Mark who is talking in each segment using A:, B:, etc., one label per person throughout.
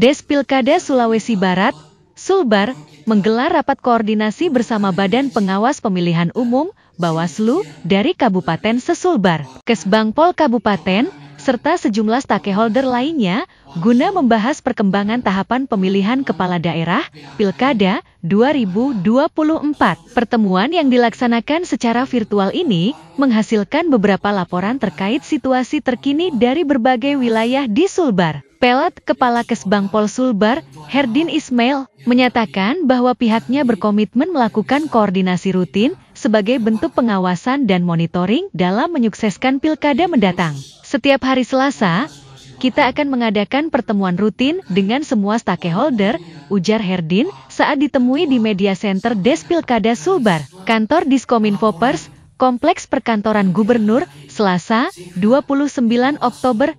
A: Des Pilkada Sulawesi Barat, Sulbar, menggelar rapat koordinasi bersama Badan Pengawas Pemilihan Umum, Bawaslu, dari Kabupaten Sesulbar, Kesbangpol Kabupaten, serta sejumlah stakeholder lainnya, guna membahas perkembangan tahapan pemilihan kepala daerah, Pilkada 2024. Pertemuan yang dilaksanakan secara virtual ini, menghasilkan beberapa laporan terkait situasi terkini dari berbagai wilayah di Sulbar. Pelat Kepala Kesbangpol Sulbar, Herdin Ismail, menyatakan bahwa pihaknya berkomitmen melakukan koordinasi rutin sebagai bentuk pengawasan dan monitoring dalam menyukseskan pilkada mendatang. Setiap hari Selasa, kita akan mengadakan pertemuan rutin dengan semua stakeholder, ujar Herdin saat ditemui di Media Center Des Pilkada Sulbar, kantor Diskominfo Pers, Kompleks Perkantoran Gubernur, Selasa, 29 Oktober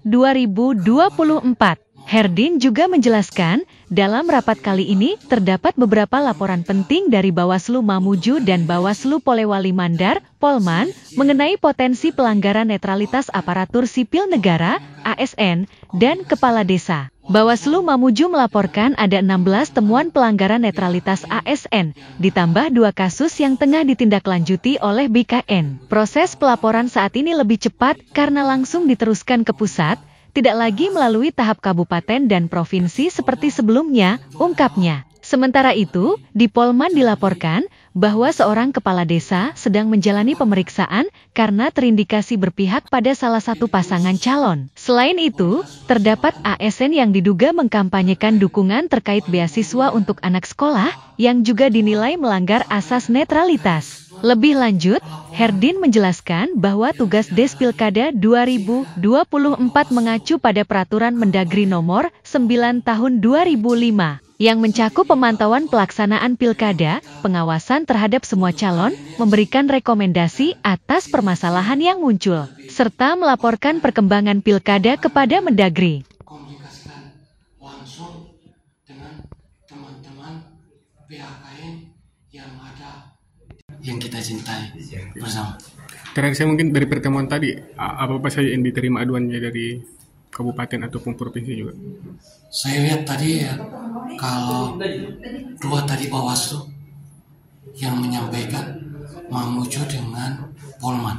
A: 2024. Herdin juga menjelaskan, dalam rapat kali ini terdapat beberapa laporan penting dari Bawaslu Mamuju dan Bawaslu Polewali Mandar, Polman, mengenai potensi pelanggaran netralitas aparatur sipil negara, ASN, dan kepala desa. Bawaslu Mamuju melaporkan ada 16 temuan pelanggaran netralitas ASN, ditambah 2 kasus yang tengah ditindaklanjuti oleh BKN. Proses pelaporan saat ini lebih cepat karena langsung diteruskan ke pusat, tidak lagi melalui tahap kabupaten dan provinsi seperti sebelumnya, ungkapnya. Sementara itu, di Polman dilaporkan bahwa seorang kepala desa sedang menjalani pemeriksaan karena terindikasi berpihak pada salah satu pasangan calon. Selain itu, terdapat ASN yang diduga mengkampanyekan dukungan terkait beasiswa untuk anak sekolah yang juga dinilai melanggar asas netralitas. Lebih lanjut, Herdin menjelaskan bahwa tugas Des Pilkada 2024 mengacu pada Peraturan Mendagri Nomor 9 Tahun 2005 yang mencakup pemantauan pelaksanaan pilkada, pengawasan terhadap semua calon, memberikan rekomendasi atas permasalahan yang muncul, serta melaporkan perkembangan pilkada kepada Mendagri.
B: Komunikasikan langsung dengan teman-teman BHKN yang ada, yang kita cintai bersama.
C: Terakhir saya mungkin dari pertemuan tadi, apa saja yang diterima aduannya dari kabupaten ataupun provinsi juga?
B: Saya lihat tadi ya, kalau 2 tadi Bawaslu yang menyampaikan Mamuju dengan Polman.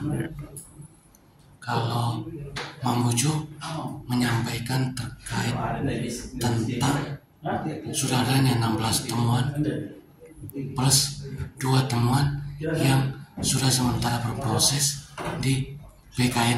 B: Kalau Mamuju menyampaikan terkait tentang sudah adanya 16 temuan plus 2 temuan yang sudah sementara berproses di BKN.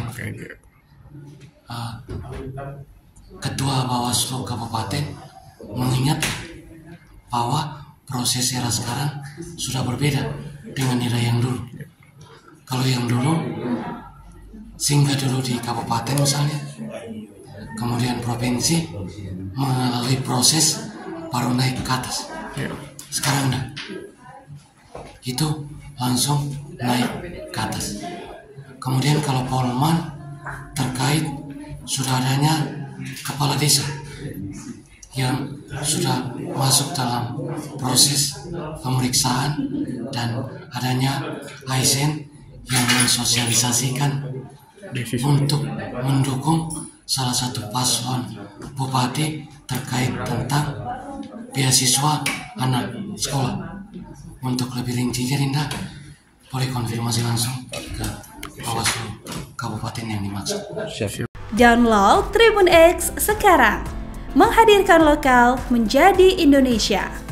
B: Ketua Bawaslu Kabupaten mengingat bahwa proses era sekarang sudah berbeda dengan era yang dulu. Kalau yang dulu singgah dulu di kabupaten misalnya, kemudian provinsi melalui proses baru naik ke atas. Sekarang enggak, itu langsung naik ke atas. Kemudian kalau Polman terkait sudah adanya kepala desa yang sudah masuk dalam proses pemeriksaan dan adanya ASN yang mensosialisasikan untuk mendukung salah satu paslon bupati terkait tentang beasiswa anak sekolah. Untuk lebih rincinya Rinda, boleh konfirmasi langsung ke Bawaslu Kabupaten yang dimaksud.
D: Download Tribun X sekarang, menghadirkan lokal menjadi Indonesia.